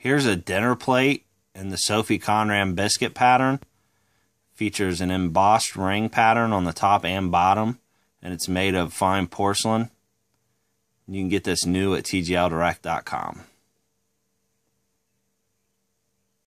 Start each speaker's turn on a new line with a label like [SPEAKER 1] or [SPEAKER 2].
[SPEAKER 1] Here's a dinner plate in the Sophie Conran Biscuit pattern. Features an embossed ring pattern on the top and bottom, and it's made of fine porcelain. You can get this new at tgldirect.com.